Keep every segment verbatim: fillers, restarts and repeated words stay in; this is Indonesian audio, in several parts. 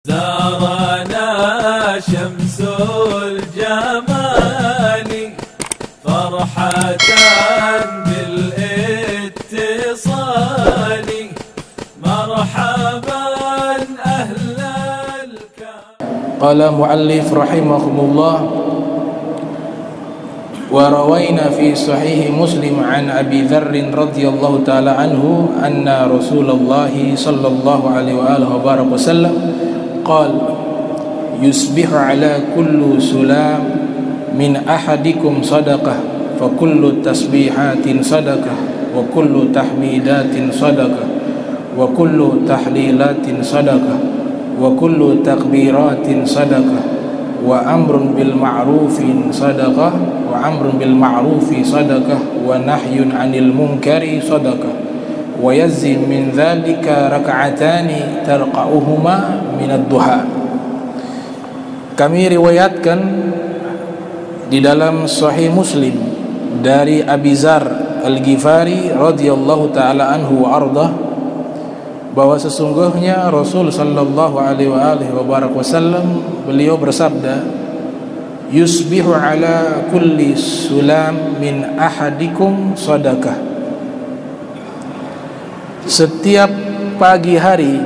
زارنا شمس الجمال فرحة بالاتصال مرحبا أهل الكرم. قال مؤلف رحمه الله: وروينا في صحيح مسلم عن أبي ذر رضي الله تعالى عنه أن رسول الله صلى الله عليه وآله وبارك وسلم قال: يصبح على كل سلام من أحدكم صدقة فكل تسبيحات صدقة وكل تحميدات صدقة وكل تحليلات صدقة وكل تكبيرات صدقة وأمر بالمعروف صدقة وأمر بالمعروف صدقة ونهي عن المنكر صدقة ويزيد من ذلك ركعتان ترقعهما من الضحى. Kami riwayatkan di dalam Sahih Muslim dari Abi Dzar Al-Ghifari radhiyallahu taala anhu wa ardah, bahwa sesungguhnya Rasul sallallahu alaihi wa alihi wa barak wasallam beliau bersabda, yusbihu ala kulli sulam min ahadikum sadaqah. Setiap pagi hari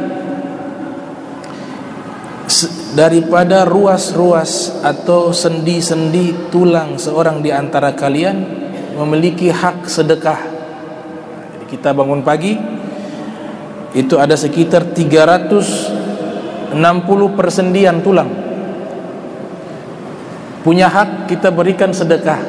daripada ruas-ruas atau sendi-sendi tulang seorang di antara kalian memiliki hak sedekah. Jadi kita bangun pagi itu ada sekitar tiga ratus enam puluh persendian tulang punya hak kita berikan sedekah.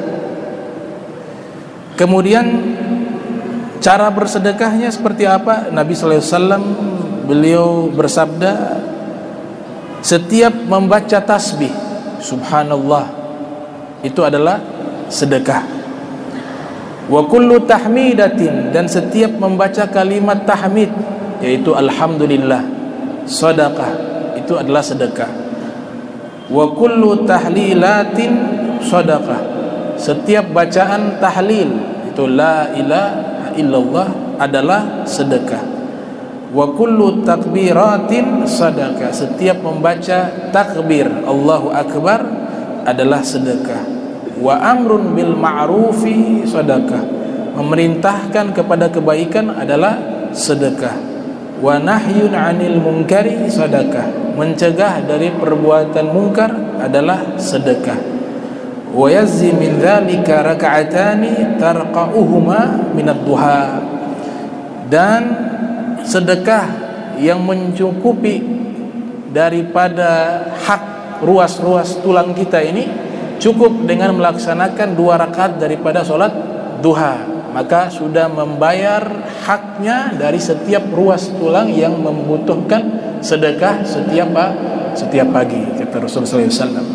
Kemudian cara bersedekahnya seperti apa? Nabi sallallahu alaihi wasallam beliau bersabda, setiap membaca tasbih subhanallah itu adalah sedekah. Wa kullu tahmidatin, dan setiap membaca kalimat tahmid yaitu alhamdulillah sedekah, itu adalah sedekah. Wa kullu tahlilatin sedekah, setiap bacaan tahlil itu la ilaha illallah adalah sedekah. Wa kullu takbiratin sedekah, setiap membaca takbir Allahu akbar adalah sedekah. Wa amrun bil ma'rufi sedekah, memerintahkan kepada kebaikan adalah sedekah. Wa nahyun 'anil munkari sedekah, mencegah dari perbuatan mungkar adalah sedekah. Wa yazzi min dzalika raka'atani tarqa'uhuma min ad-duha, dan sedekah yang mencukupi daripada hak ruas-ruas tulang kita ini cukup dengan melaksanakan dua rakaat daripada sholat duha, maka sudah membayar haknya dari setiap ruas tulang yang membutuhkan sedekah setiap setiap pagi, kata Rasulullah sallallahu alaihi wasallam.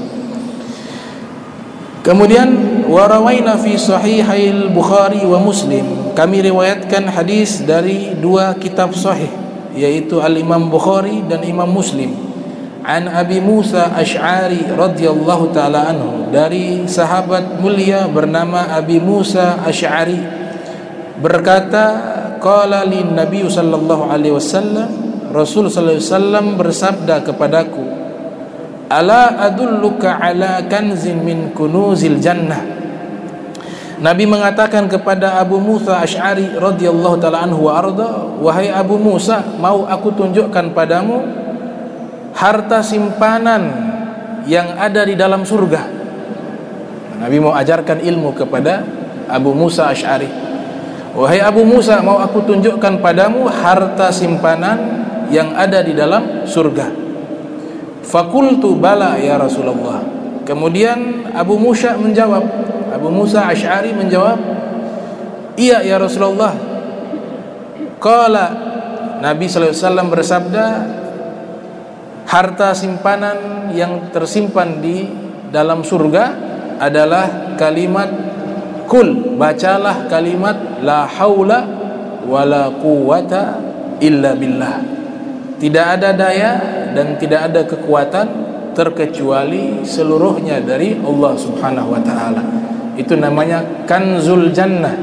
Kemudian warawaina fi sahihail Bukhari wa Muslim, kami riwayatkan hadis dari dua kitab sahih yaitu Al-Imam Bukhari dan Imam Muslim, an Abi Musa Asy'ari radhiyallahu taala anhu, dari sahabat mulia bernama Abi Musa Asy'ari berkata, qala lin Nabi sallallahu alaihi wasallam, Rasul sallallahu alaihi wasallam bersabda kepadaku, ala adulluka ala kanzin min kunuzil jannah. Nabi mengatakan kepada Abu Musa Asy'ari radhiyallahu taala anhu wa arda, wahai Abu Musa, mau aku tunjukkan padamu harta simpanan yang ada di dalam surga. Nabi mau ajarkan ilmu kepada Abu Musa Asy'ari. Wahai Abu Musa, mau aku tunjukkan padamu harta simpanan yang ada di dalam surga. Fakultu bala ya Rasulullah. Kemudian Abu Musa menjawab, Abu Musa Asy'ari menjawab, iya ya Rasulullah. Qala, Nabi sallallahu alaihi wasallam bersabda, harta simpanan yang tersimpan di dalam surga adalah kalimat kul, bacalah kalimat la haula wala quwata illa billah, tidak ada daya dan tidak ada kekuatan terkecuali seluruhnya dari Allah Subhanahu wa taala. Itu namanya kanzul jannah,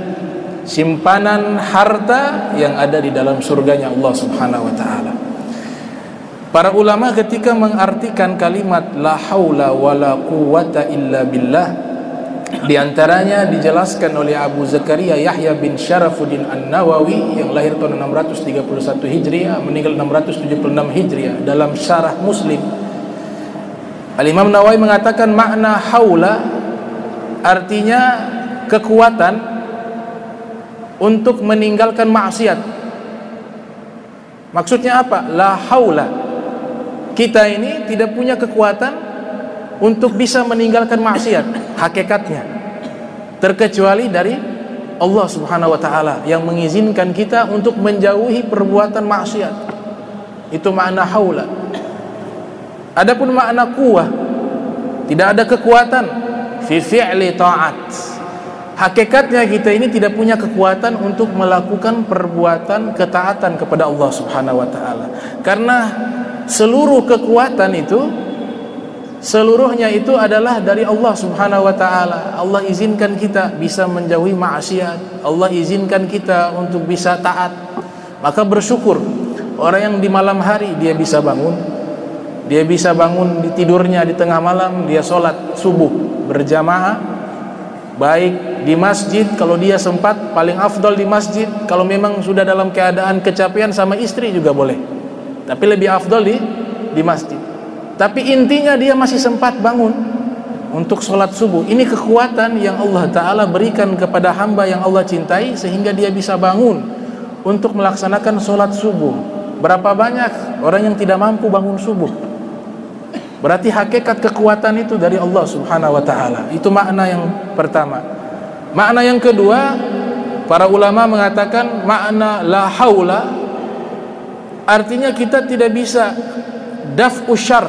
simpanan harta yang ada di dalam surganya Allah Subhanahu wa taala. Para ulama ketika mengartikan kalimat la haula wala quwwata illa billah, di antaranya dijelaskan oleh Abu Zakaria Yahya bin Syarafuddin An-Nawawi yang lahir tahun enam ratus tiga puluh satu Hijriah, meninggal enam ratus tujuh puluh enam Hijriah, dalam Syarah Muslim. Al-Imam Nawawi mengatakan makna haula artinya kekuatan untuk meninggalkan maksiat. Maksudnya apa? La haula, kita ini tidak punya kekuatan untuk bisa meninggalkan maksiat hakikatnya, terkecuali dari Allah Subhanahu wa taala yang mengizinkan kita untuk menjauhi perbuatan maksiat. Itu makna haula. Adapun makna quwwah, tidak ada kekuatan fi fi'li ta'at. Hakikatnya kita ini tidak punya kekuatan untuk melakukan perbuatan ketaatan kepada Allah Subhanahu wa taala. Karena seluruh kekuatan itu, seluruhnya itu adalah dari Allah Subhanahu wa taala. Allah izinkan kita bisa menjauhi maksiat, Allah izinkan kita untuk bisa taat. Maka bersyukur orang yang di malam hari dia bisa bangun, dia bisa bangun di tidurnya di tengah malam, dia sholat subuh berjamaah, baik di masjid kalau dia sempat, paling afdal di masjid. Kalau memang sudah dalam keadaan kecapean sama istri juga boleh, tapi lebih afdal di di masjid. Tapi intinya dia masih sempat bangun untuk sholat subuh. Ini kekuatan yang Allah Ta'ala berikan kepada hamba yang Allah cintai, sehingga dia bisa bangun untuk melaksanakan sholat subuh. Berapa banyak orang yang tidak mampu bangun subuh? Berarti hakikat kekuatan itu dari Allah Subhanahu wa ta'ala. Itu makna yang pertama. Makna yang kedua, para ulama mengatakan makna la haula artinya kita tidak bisa daf'u syarr.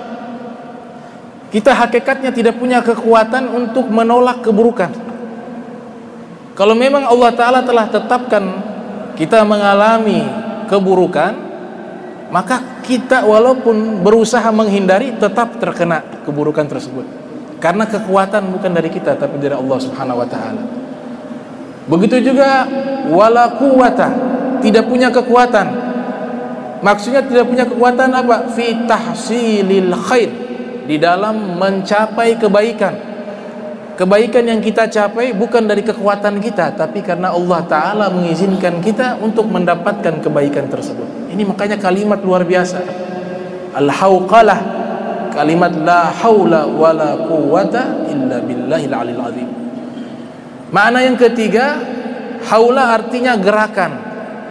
Kita hakikatnya tidak punya kekuatan untuk menolak keburukan. Kalau memang Allah Ta'ala telah tetapkan kita mengalami keburukan, maka kita walaupun berusaha menghindari tetap terkena keburukan tersebut. Karena kekuatan bukan dari kita, tapi dari Allah Subhanahu wa ta'ala. Begitu juga wala quwwata, tidak punya kekuatan. Maksudnya tidak punya kekuatan apa? Fi tahsilil khair, di dalam mencapai kebaikan. Kebaikan yang kita capai bukan dari kekuatan kita, tapi karena Allah Ta'ala mengizinkan kita untuk mendapatkan kebaikan tersebut. Ini makanya kalimat luar biasa, al-hauqalah, kalimat la haula wala quwwata illa billahil alil azim. Makna yang ketiga, haula artinya gerakan.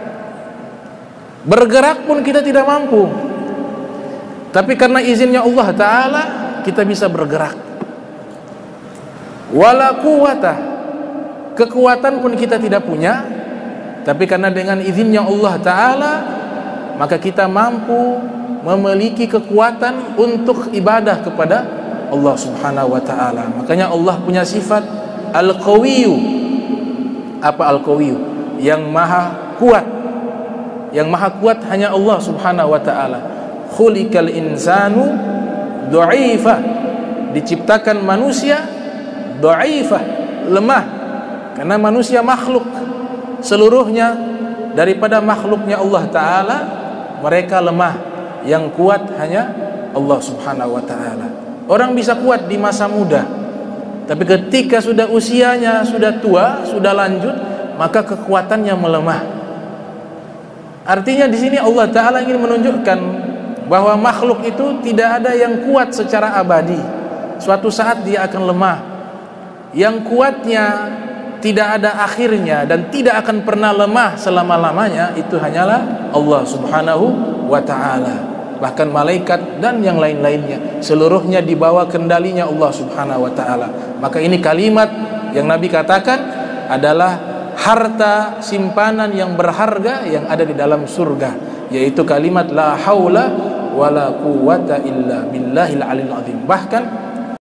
Bergerak pun kita tidak mampu, tapi karena izinnya Allah Ta'ala kita bisa bergerak. Wala quwwata, kekuatan pun kita tidak punya, tapi karena dengan izinnya Allah Ta'ala maka kita mampu memiliki kekuatan untuk ibadah kepada Allah Subhanahu wa ta'ala. Makanya Allah punya sifat al-qawiyyu. Apa al-qawiyyu? Yang maha kuat. Yang maha kuat hanya Allah Subhanahu wa ta'ala. Khuliqal insanu dha'ifa, diciptakan manusia dha'ifa, lemah. Karena manusia makhluk seluruhnya daripada makhluknya Allah Ta'ala, mereka lemah. Yang kuat hanya Allah Subhanahu wa ta'ala. Orang bisa kuat di masa muda, tapi ketika sudah usianya sudah tua, sudah lanjut, maka kekuatannya melemah. Artinya di sini Allah Ta'ala ingin menunjukkan bahwa makhluk itu tidak ada yang kuat secara abadi. Suatu saat dia akan lemah. Yang kuatnya tidak ada akhirnya dan tidak akan pernah lemah selama-lamanya, itu hanyalah Allah Subhanahu wa ta'ala. Bahkan malaikat dan yang lain-lainnya, seluruhnya di bawah kendalinya Allah Subhanahu wa ta'ala. Maka ini kalimat yang Nabi katakan adalah harta simpanan yang berharga yang ada di dalam surga, yaitu kalimat la haula wala quwwata illa billahil alil azim. Bahkan